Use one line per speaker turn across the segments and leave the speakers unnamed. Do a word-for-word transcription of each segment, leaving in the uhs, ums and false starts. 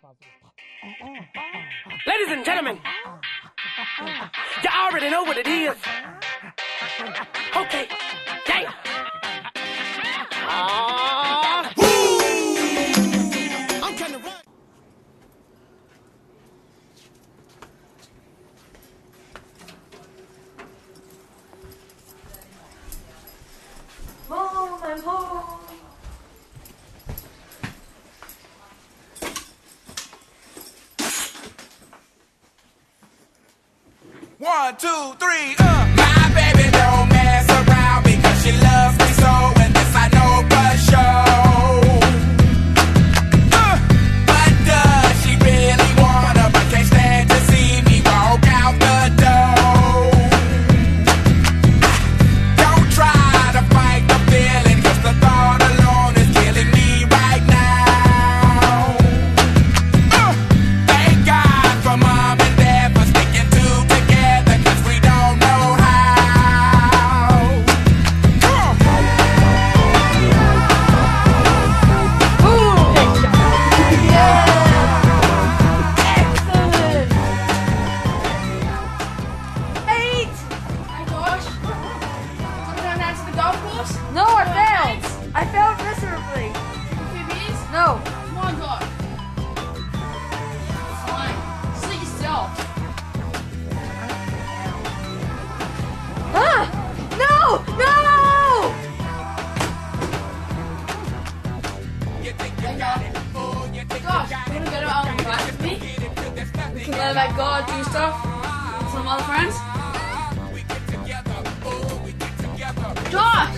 Ladies and gentlemen, you already know what it is. Okay, yeah. Ah, I'm kind of right.
Mom, I'm home.
One, two, three, uh. My baby don't mess around because she loves me so, and this I know for sure. Uh, but does she really wanna, but can't stand to see me walk out the door? Don't try to fight the feeling, cause the thought alone is killing me right now. Uh, thank God for mom and dad for sticking two together, cause we don't know how. Come on.
Eight!
Hey Josh, want to go down to the golf course?
No, I failed. I failed miserably.
For two beers?
No.
Come on, Josh. Fine. Sit yourself.
Ah! No! No!
Hey Josh. Josh, you want to go to our class with me? We can learn about God, do stuff with some other friends. Josh!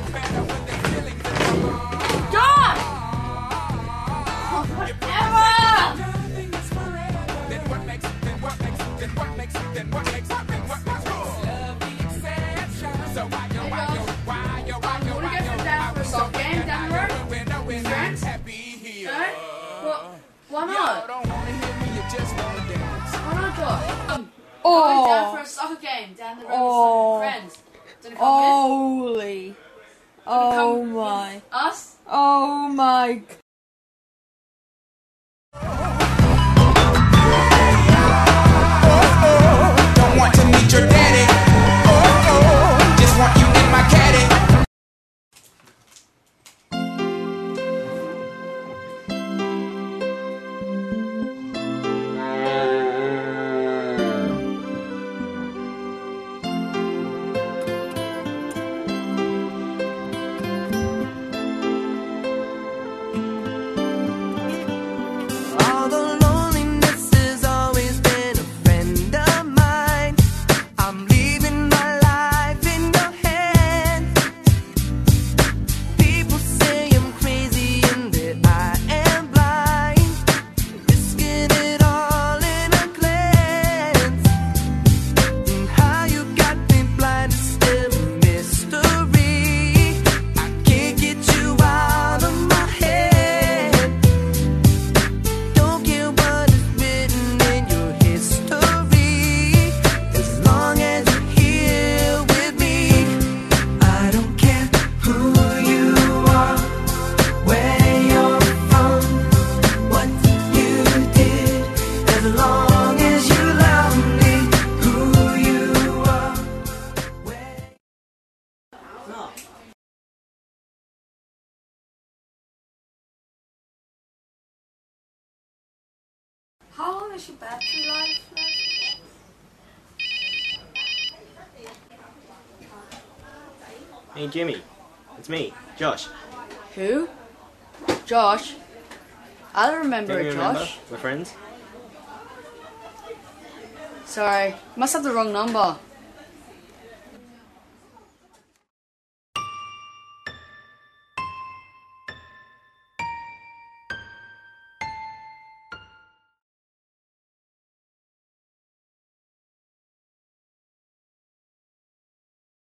Josh! Oh, whatever! Hey Josh, um, you want to go for down for a soccer game down the road with friends? No? Well, why not? Why not, Josh? Um, Going down for a soccer game down the road
Oh.
with some friends. Do you want to come
Holy.
with?
Oh
Come
my.
with us?
Oh my. g-
Don't want to meet your daddy. Oh, oh, just want you in my caddy.
All the loneliness has always been a friend of mine. I'm leaving my life in your hands. People say I'm crazy and that I am blind, risking it all in a glance. And how you got me blind is still a mystery. I can't get you out of my head. Don't care what is written in your history, as long as you're here with me. I don't care who you are, where you're from, what you did, as long as you love me. Who you are, where.
How long is your battery life?
Hey Jimmy, it's me, Josh.
Who? Josh? I don't remember
Don't you
it,
remember?
Josh.
We're friends.
Sorry, must have the wrong number.